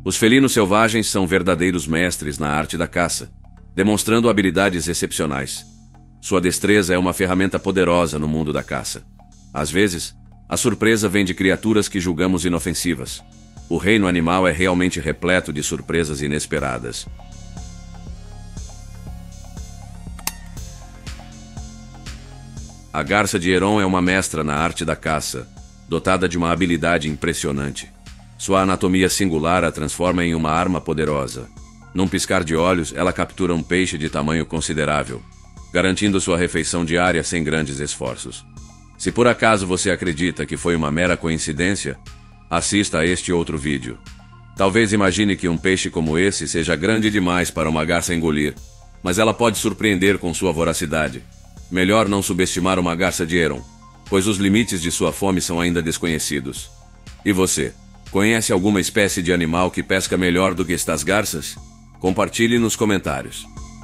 Os felinos selvagens são verdadeiros mestres na arte da caça, demonstrando habilidades excepcionais. Sua destreza é uma ferramenta poderosa no mundo da caça. Às vezes, a surpresa vem de criaturas que julgamos inofensivas. O reino animal é realmente repleto de surpresas inesperadas. A garça de Heron é uma mestra na arte da caça, dotada de uma habilidade impressionante. Sua anatomia singular a transforma em uma arma poderosa. Num piscar de olhos, ela captura um peixe de tamanho considerável, garantindo sua refeição diária sem grandes esforços. Se por acaso você acredita que foi uma mera coincidência, assista a este outro vídeo. Talvez imagine que um peixe como esse seja grande demais para uma garça engolir, mas ela pode surpreender com sua voracidade. Melhor não subestimar uma garça de Heron, pois os limites de sua fome são ainda desconhecidos. E você, conhece alguma espécie de animal que pesca melhor do que estas garças? Compartilhe nos comentários.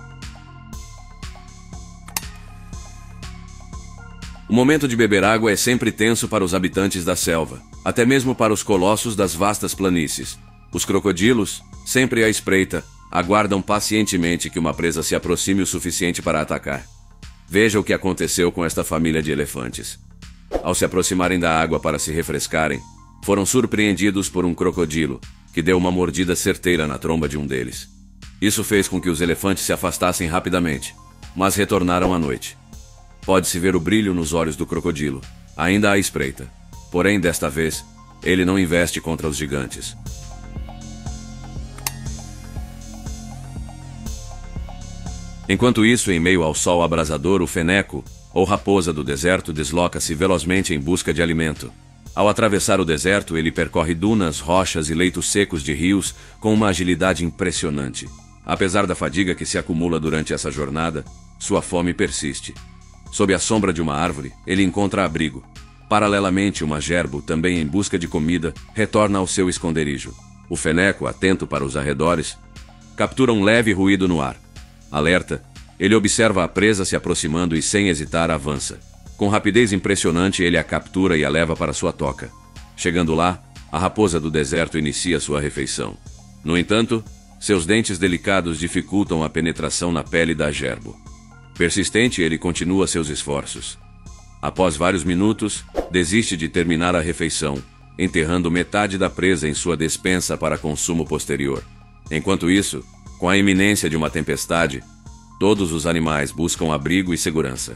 O momento de beber água é sempre tenso para os habitantes da selva, até mesmo para os colossos das vastas planícies. Os crocodilos, sempre à espreita, aguardam pacientemente que uma presa se aproxime o suficiente para atacar. Veja o que aconteceu com esta família de elefantes. Ao se aproximarem da água para se refrescarem, foram surpreendidos por um crocodilo, que deu uma mordida certeira na tromba de um deles. Isso fez com que os elefantes se afastassem rapidamente, mas retornaram à noite. Pode-se ver o brilho nos olhos do crocodilo, ainda à espreita. Porém, desta vez, ele não investe contra os gigantes. Enquanto isso, em meio ao sol abrasador, o feneco, ou raposa do deserto, desloca-se velozmente em busca de alimento. Ao atravessar o deserto, ele percorre dunas, rochas e leitos secos de rios com uma agilidade impressionante. Apesar da fadiga que se acumula durante essa jornada, sua fome persiste. Sob a sombra de uma árvore, ele encontra abrigo. Paralelamente, uma gerbo, também em busca de comida, retorna ao seu esconderijo. O feneco, atento para os arredores, captura um leve ruído no ar. Alerta, ele observa a presa se aproximando e, sem hesitar, avança. Com rapidez impressionante, ele a captura e a leva para sua toca. Chegando lá, a raposa do deserto inicia sua refeição. No entanto, seus dentes delicados dificultam a penetração na pele da gerbo. Persistente, ele continua seus esforços. Após vários minutos, desiste de terminar a refeição, enterrando metade da presa em sua despensa para consumo posterior. Enquanto isso, com a iminência de uma tempestade, todos os animais buscam abrigo e segurança.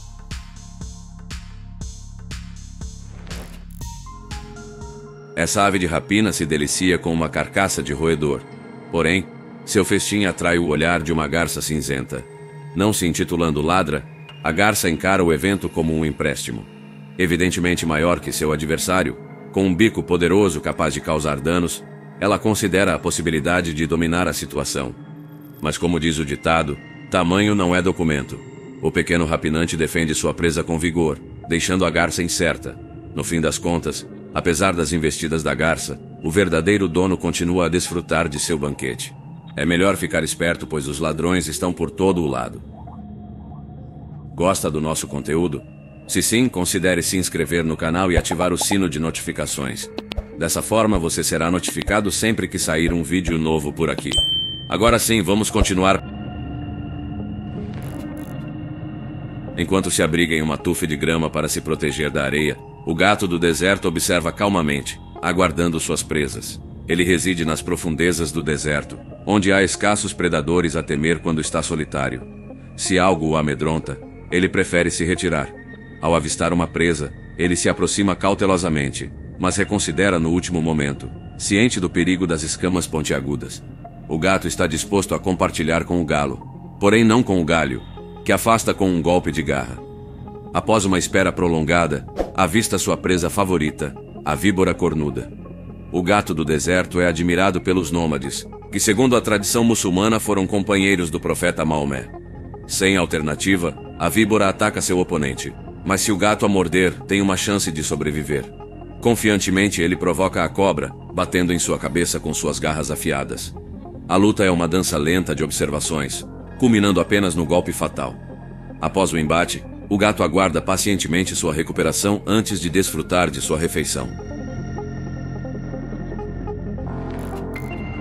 Essa ave de rapina se delicia com uma carcaça de roedor. Porém, seu festim atrai o olhar de uma garça cinzenta. Não se intitulando ladra, a garça encara o evento como um empréstimo. Evidentemente maior que seu adversário, com um bico poderoso capaz de causar danos, ela considera a possibilidade de dominar a situação. Mas como diz o ditado, tamanho não é documento. O pequeno rapinante defende sua presa com vigor, deixando a garça incerta. No fim das contas, apesar das investidas da garça, o verdadeiro dono continua a desfrutar de seu banquete. É melhor ficar esperto, pois os ladrões estão por todo o lado. Gosta do nosso conteúdo? Se sim, considere se inscrever no canal e ativar o sino de notificações. Dessa forma, você será notificado sempre que sair um vídeo novo por aqui. Agora sim, vamos continuar. Enquanto se abriga em uma tufa de grama para se proteger da areia, o gato do deserto observa calmamente, aguardando suas presas. Ele reside nas profundezas do deserto, onde há escassos predadores a temer quando está solitário. Se algo o amedronta, ele prefere se retirar. Ao avistar uma presa, ele se aproxima cautelosamente, mas reconsidera no último momento, ciente do perigo das escamas pontiagudas. O gato está disposto a compartilhar com o galo, porém não com o galho, que afasta com um golpe de garra. Após uma espera prolongada, avista sua presa favorita, a víbora cornuda. O gato do deserto é admirado pelos nômades, que segundo a tradição muçulmana foram companheiros do profeta Maomé. Sem alternativa, a víbora ataca seu oponente, mas se o gato a morder, tem uma chance de sobreviver. Confiantemente, ele provoca a cobra, batendo em sua cabeça com suas garras afiadas. A luta é uma dança lenta de observações, culminando apenas no golpe fatal. Após o embate, o gato aguarda pacientemente sua recuperação antes de desfrutar de sua refeição.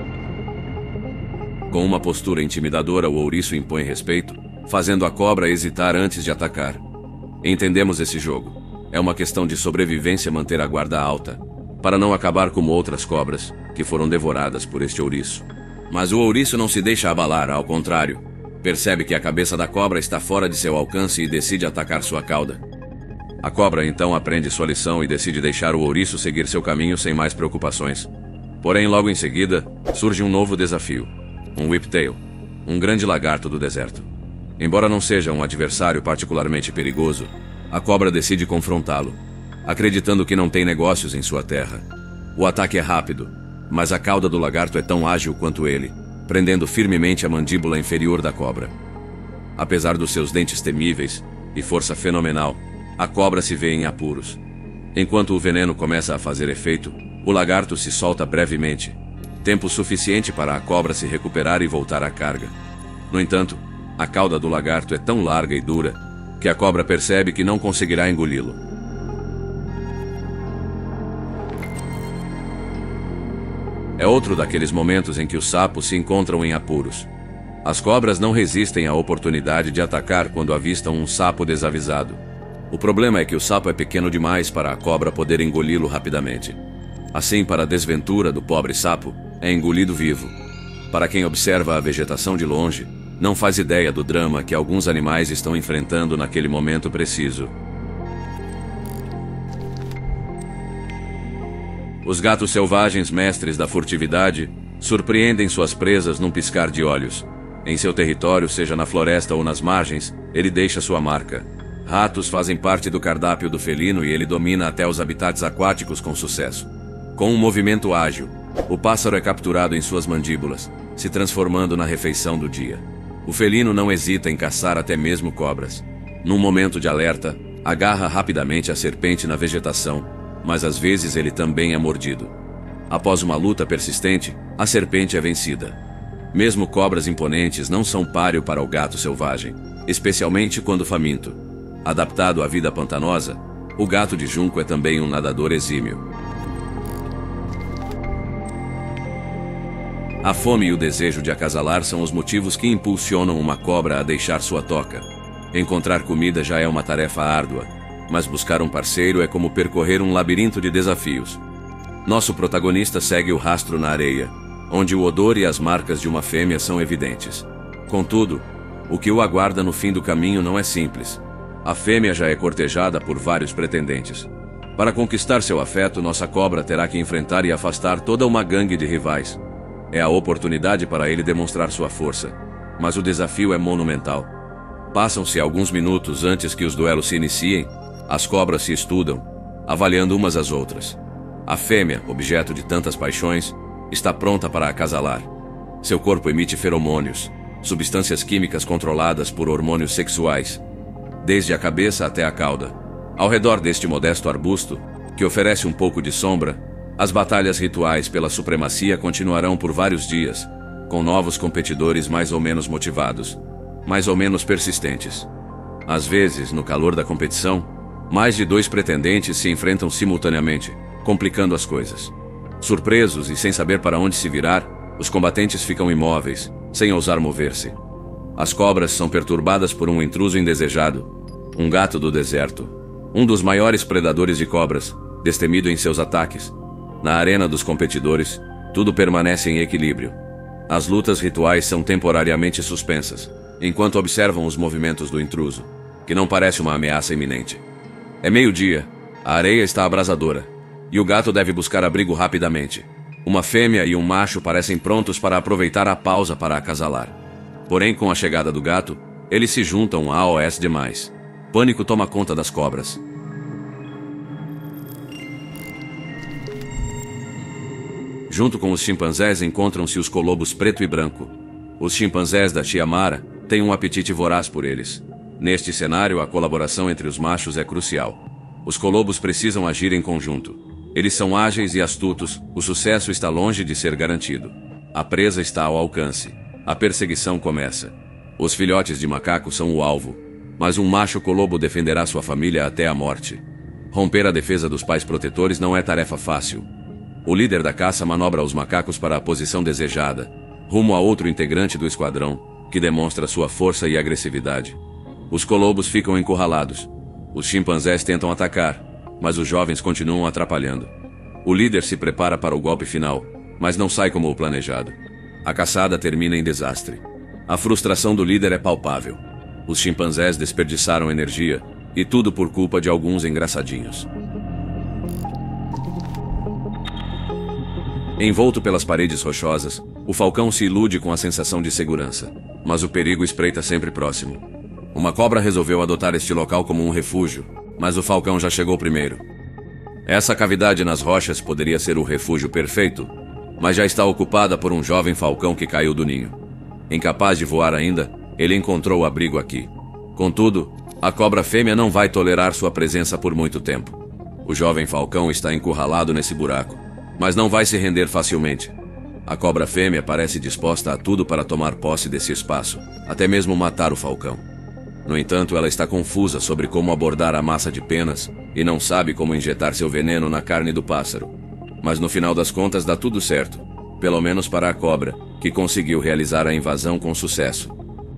Com uma postura intimidadora, o ouriço impõe respeito, fazendo a cobra hesitar antes de atacar. Entendemos esse jogo. É uma questão de sobrevivência manter a guarda alta, para não acabar como outras cobras, que foram devoradas por este ouriço. Mas o ouriço não se deixa abalar, ao contrário. Percebe que a cabeça da cobra está fora de seu alcance e decide atacar sua cauda. A cobra então aprende sua lição e decide deixar o ouriço seguir seu caminho sem mais preocupações. Porém, logo em seguida, surge um novo desafio. Um whiptail, um grande lagarto do deserto. Embora não seja um adversário particularmente perigoso, a cobra decide confrontá-lo, acreditando que não tem negócios em sua terra. O ataque é rápido, mas a cauda do lagarto é tão ágil quanto ele, prendendo firmemente a mandíbula inferior da cobra. Apesar dos seus dentes temíveis e força fenomenal, a cobra se vê em apuros. Enquanto o veneno começa a fazer efeito, o lagarto se solta brevemente, tempo suficiente para a cobra se recuperar e voltar à carga. No entanto, a cauda do lagarto é tão larga e dura que a cobra percebe que não conseguirá engoli-lo. É outro daqueles momentos em que os sapos se encontram em apuros. As cobras não resistem à oportunidade de atacar quando avistam um sapo desavisado. O problema é que o sapo é pequeno demais para a cobra poder engoli-lo rapidamente. Assim, para a desventura do pobre sapo, é engolido vivo. Para quem observa a vegetação de longe, não faz ideia do drama que alguns animais estão enfrentando naquele momento preciso. Os gatos selvagens, mestres da furtividade, surpreendem suas presas num piscar de olhos. Em seu território, seja na floresta ou nas margens, ele deixa sua marca. Ratos fazem parte do cardápio do felino e ele domina até os habitats aquáticos com sucesso. Com um movimento ágil, o pássaro é capturado em suas mandíbulas, se transformando na refeição do dia. O felino não hesita em caçar até mesmo cobras. Num momento de alerta, agarra rapidamente a serpente na vegetação, mas às vezes ele também é mordido. Após uma luta persistente, a serpente é vencida. Mesmo cobras imponentes não são páreo para o gato selvagem, especialmente quando faminto. Adaptado à vida pantanosa, o gato de junco é também um nadador exímio. A fome e o desejo de acasalar são os motivos que impulsionam uma cobra a deixar sua toca. Encontrar comida já é uma tarefa árdua, mas buscar um parceiro é como percorrer um labirinto de desafios. Nosso protagonista segue o rastro na areia, onde o odor e as marcas de uma fêmea são evidentes. Contudo, o que o aguarda no fim do caminho não é simples. A fêmea já é cortejada por vários pretendentes. Para conquistar seu afeto, nossa cobra terá que enfrentar e afastar toda uma gangue de rivais. É a oportunidade para ele demonstrar sua força, mas o desafio é monumental. Passam-se alguns minutos antes que os duelos se iniciem, as cobras se estudam, avaliando umas às outras. A fêmea, objeto de tantas paixões, está pronta para acasalar. Seu corpo emite feromônios, substâncias químicas controladas por hormônios sexuais, desde a cabeça até a cauda. Ao redor deste modesto arbusto, que oferece um pouco de sombra, as batalhas rituais pela supremacia continuarão por vários dias, com novos competidores mais ou menos motivados, mais ou menos persistentes. Às vezes, no calor da competição, mais de 2 pretendentes se enfrentam simultaneamente, complicando as coisas. Surpresos e sem saber para onde se virar, os combatentes ficam imóveis, sem ousar mover-se. As cobras são perturbadas por um intruso indesejado, um gato do deserto, um dos maiores predadores de cobras, destemido em seus ataques. Na arena dos competidores, tudo permanece em equilíbrio. As lutas rituais são temporariamente suspensas, enquanto observam os movimentos do intruso, que não parece uma ameaça iminente. É meio-dia, a areia está abrasadora, e o gato deve buscar abrigo rapidamente. Uma fêmea e um macho parecem prontos para aproveitar a pausa para acasalar. Porém, com a chegada do gato, eles se juntam a AOS demais. Pânico toma conta das cobras. Junto com os chimpanzés encontram-se os colobos preto e branco. Os chimpanzés da tia Mara têm um apetite voraz por eles. Neste cenário, a colaboração entre os machos é crucial. Os colobos precisam agir em conjunto. Eles são ágeis e astutos, o sucesso está longe de ser garantido. A presa está ao alcance. A perseguição começa. Os filhotes de macaco são o alvo, mas um macho colobo defenderá sua família até a morte. Romper a defesa dos pais protetores não é tarefa fácil. O líder da caça manobra os macacos para a posição desejada, rumo a outro integrante do esquadrão, que demonstra sua força e agressividade. Os colobos ficam encurralados. Os chimpanzés tentam atacar, mas os jovens continuam atrapalhando. O líder se prepara para o golpe final, mas não sai como o planejado. A caçada termina em desastre. A frustração do líder é palpável. Os chimpanzés desperdiçaram energia, e tudo por culpa de alguns engraçadinhos. Envolto pelas paredes rochosas, o falcão se ilude com a sensação de segurança, mas o perigo espreita sempre próximo. Uma cobra resolveu adotar este local como um refúgio, mas o falcão já chegou primeiro. Essa cavidade nas rochas poderia ser o refúgio perfeito, mas já está ocupada por um jovem falcão que caiu do ninho. Incapaz de voar ainda, ele encontrou abrigo aqui. Contudo, a cobra fêmea não vai tolerar sua presença por muito tempo. O jovem falcão está encurralado nesse buraco, mas não vai se render facilmente. A cobra fêmea parece disposta a tudo para tomar posse desse espaço, até mesmo matar o falcão. No entanto, ela está confusa sobre como abordar a massa de penas e não sabe como injetar seu veneno na carne do pássaro. Mas no final das contas dá tudo certo, pelo menos para a cobra, que conseguiu realizar a invasão com sucesso.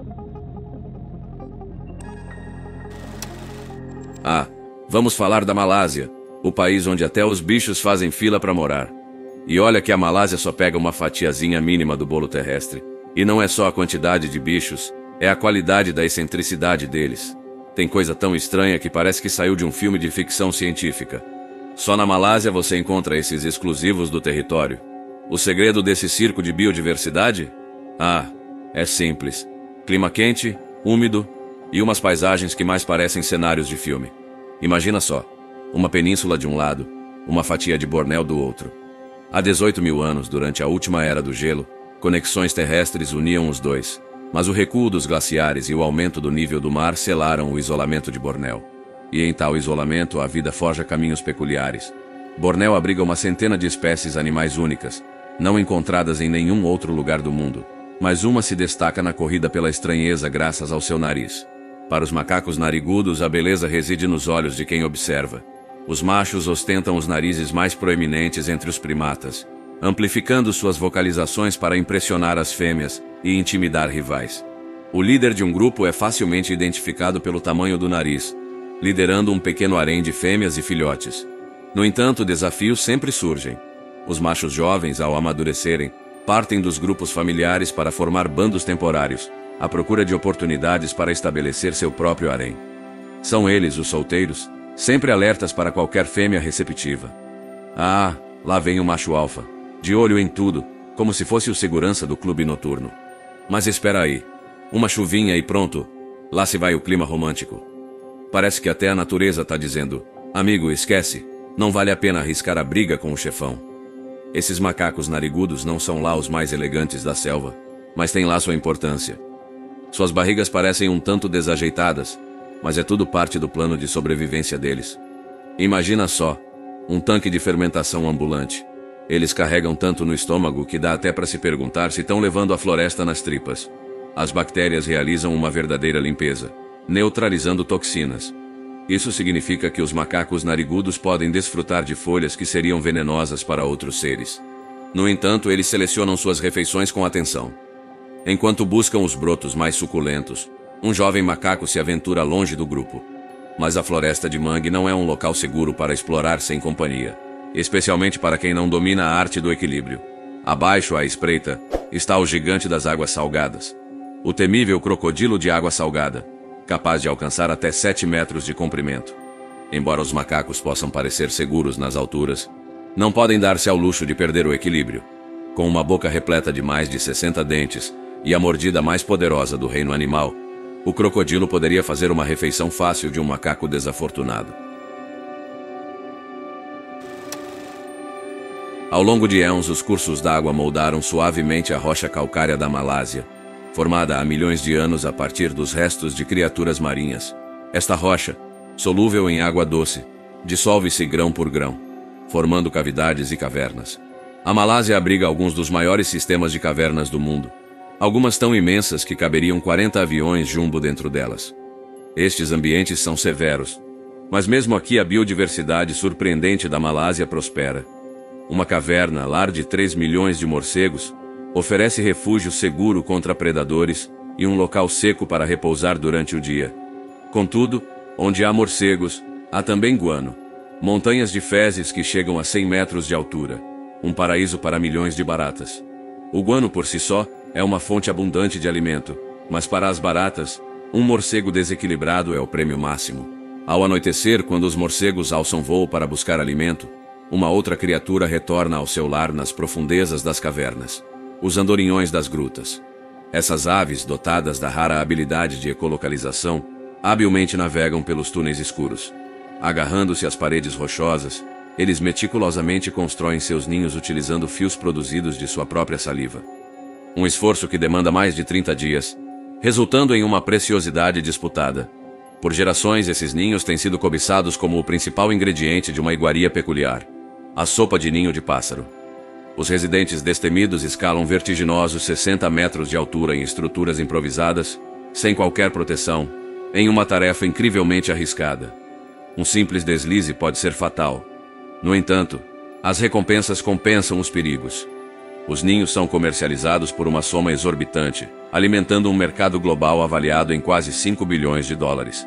Ah, vamos falar da Malásia, o país onde até os bichos fazem fila para morar. E olha que a Malásia só pega uma fatiazinha mínima do bolo terrestre. E não é só a quantidade de bichos, é a qualidade da excentricidade deles. Tem coisa tão estranha que parece que saiu de um filme de ficção científica. Só na Malásia você encontra esses exclusivos do território. O segredo desse circo de biodiversidade? Ah, é simples. Clima quente, úmido e umas paisagens que mais parecem cenários de filme. Imagina só, uma península de um lado, uma fatia de Bornéu do outro. Há 18 mil anos, durante a última era do gelo, conexões terrestres uniam os dois, mas o recuo dos glaciares e o aumento do nível do mar selaram o isolamento de Bornéu. E em tal isolamento a vida forja caminhos peculiares. Bornéu abriga uma centena de espécies animais únicas, não encontradas em nenhum outro lugar do mundo, mas uma se destaca na corrida pela estranheza graças ao seu nariz. Para os macacos narigudos, a beleza reside nos olhos de quem observa. Os machos ostentam os narizes mais proeminentes entre os primatas, amplificando suas vocalizações para impressionar as fêmeas e intimidar rivais. O líder de um grupo é facilmente identificado pelo tamanho do nariz, liderando um pequeno harém de fêmeas e filhotes. No entanto, desafios sempre surgem. Os machos jovens, ao amadurecerem, partem dos grupos familiares para formar bandos temporários, à procura de oportunidades para estabelecer seu próprio harém. São eles, os solteiros, sempre alertas para qualquer fêmea receptiva. Ah, lá vem o macho alfa, de olho em tudo, como se fosse o segurança do clube noturno. Mas espera aí, uma chuvinha e pronto, lá se vai o clima romântico. Parece que até a natureza está dizendo, amigo, esquece, não vale a pena arriscar a briga com o chefão. Esses macacos narigudos não são lá os mais elegantes da selva, mas têm lá sua importância. Suas barrigas parecem um tanto desajeitadas, mas é tudo parte do plano de sobrevivência deles. Imagina só, um tanque de fermentação ambulante. Eles carregam tanto no estômago que dá até para se perguntar se estão levando a floresta nas tripas. As bactérias realizam uma verdadeira limpeza, neutralizando toxinas. Isso significa que os macacos narigudos podem desfrutar de folhas que seriam venenosas para outros seres. No entanto, eles selecionam suas refeições com atenção. Enquanto buscam os brotos mais suculentos, um jovem macaco se aventura longe do grupo. Mas a floresta de mangue não é um local seguro para explorar sem companhia, especialmente para quem não domina a arte do equilíbrio. Abaixo, à espreita, está o gigante das águas salgadas, o temível crocodilo de água salgada, capaz de alcançar até 7 metros de comprimento. Embora os macacos possam parecer seguros nas alturas, não podem dar-se ao luxo de perder o equilíbrio. Com uma boca repleta de mais de 60 dentes e a mordida mais poderosa do reino animal, o crocodilo poderia fazer uma refeição fácil de um macaco desafortunado. Ao longo de éons, os cursos d'água moldaram suavemente a rocha calcária da Malásia, formada há milhões de anos a partir dos restos de criaturas marinhas. Esta rocha, solúvel em água doce, dissolve-se grão por grão, formando cavidades e cavernas. A Malásia abriga alguns dos maiores sistemas de cavernas do mundo, algumas tão imensas que caberiam 40 aviões jumbo dentro delas. Estes ambientes são severos, mas mesmo aqui a biodiversidade surpreendente da Malásia prospera. Uma caverna, lar de 3 milhões de morcegos, Oferece refúgio seguro contra predadores e um local seco para repousar durante o dia. Contudo, onde há morcegos, há também guano. Montanhas de fezes que chegam a 100 metros de altura. Um paraíso para milhões de baratas. O guano por si só é uma fonte abundante de alimento, mas para as baratas, um morcego desequilibrado é o prêmio máximo. Ao anoitecer, quando os morcegos alçam voo para buscar alimento, uma outra criatura retorna ao seu lar nas profundezas das cavernas. Os andorinhões das grutas. Essas aves, dotadas da rara habilidade de ecolocalização, habilmente navegam pelos túneis escuros. Agarrando-se às paredes rochosas, eles meticulosamente constroem seus ninhos utilizando fios produzidos de sua própria saliva. Um esforço que demanda mais de 30 dias, resultando em uma preciosidade disputada. Por gerações, esses ninhos têm sido cobiçados como o principal ingrediente de uma iguaria peculiar, a sopa de ninho de pássaro. Os residentes destemidos escalam vertiginosos 60 metros de altura em estruturas improvisadas, sem qualquer proteção, em uma tarefa incrivelmente arriscada. Um simples deslize pode ser fatal. No entanto, as recompensas compensam os perigos. Os ninhos são comercializados por uma soma exorbitante, alimentando um mercado global avaliado em quase 5 bilhões de dólares.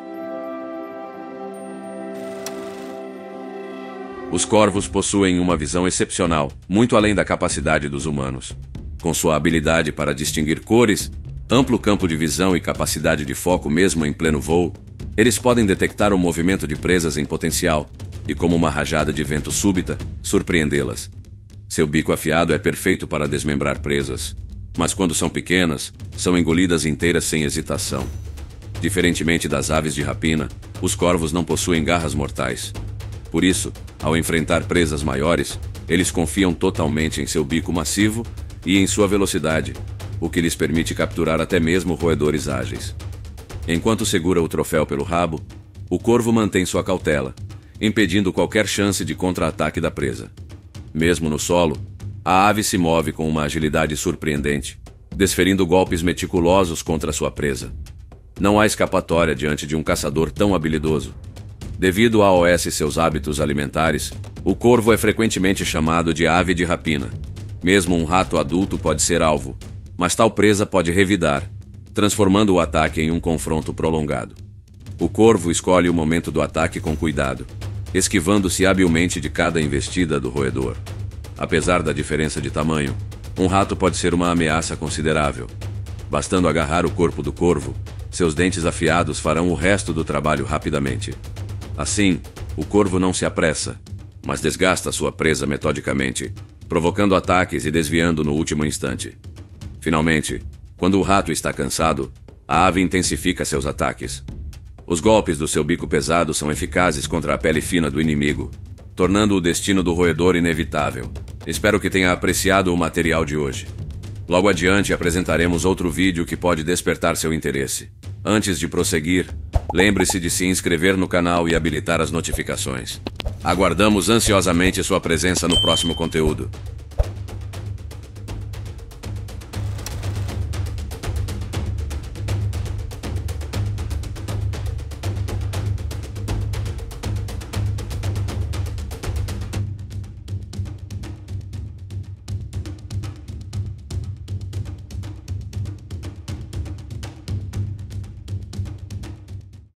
Os corvos possuem uma visão excepcional, muito além da capacidade dos humanos. Com sua habilidade para distinguir cores, amplo campo de visão e capacidade de foco mesmo em pleno voo, eles podem detectar o movimento de presas em potencial e, como uma rajada de vento súbita, surpreendê-las. Seu bico afiado é perfeito para desmembrar presas, mas quando são pequenas, são engolidas inteiras sem hesitação. Diferentemente das aves de rapina, os corvos não possuem garras mortais. Por isso, ao enfrentar presas maiores, eles confiam totalmente em seu bico massivo e em sua velocidade, o que lhes permite capturar até mesmo roedores ágeis. Enquanto segura o troféu pelo rabo, o corvo mantém sua cautela, impedindo qualquer chance de contra-ataque da presa. Mesmo no solo, a ave se move com uma agilidade surpreendente, desferindo golpes meticulosos contra sua presa. Não há escapatória diante de um caçador tão habilidoso. Devido a OS e seus hábitos alimentares, o corvo é frequentemente chamado de ave de rapina. Mesmo um rato adulto pode ser alvo, mas tal presa pode revidar, transformando o ataque em um confronto prolongado. O corvo escolhe o momento do ataque com cuidado, esquivando-se habilmente de cada investida do roedor. Apesar da diferença de tamanho, um rato pode ser uma ameaça considerável. Bastando agarrar o corpo do corvo, seus dentes afiados farão o resto do trabalho rapidamente. Assim, o corvo não se apressa, mas desgasta sua presa metodicamente, provocando ataques e desviando no último instante. Finalmente, quando o rato está cansado, a ave intensifica seus ataques. Os golpes do seu bico pesado são eficazes contra a pele fina do inimigo, tornando o destino do roedor inevitável. Espero que tenha apreciado o material de hoje. Logo adiante apresentaremos outro vídeo que pode despertar seu interesse. Antes de prosseguir, lembre-se de se inscrever no canal e habilitar as notificações. Aguardamos ansiosamente sua presença no próximo conteúdo.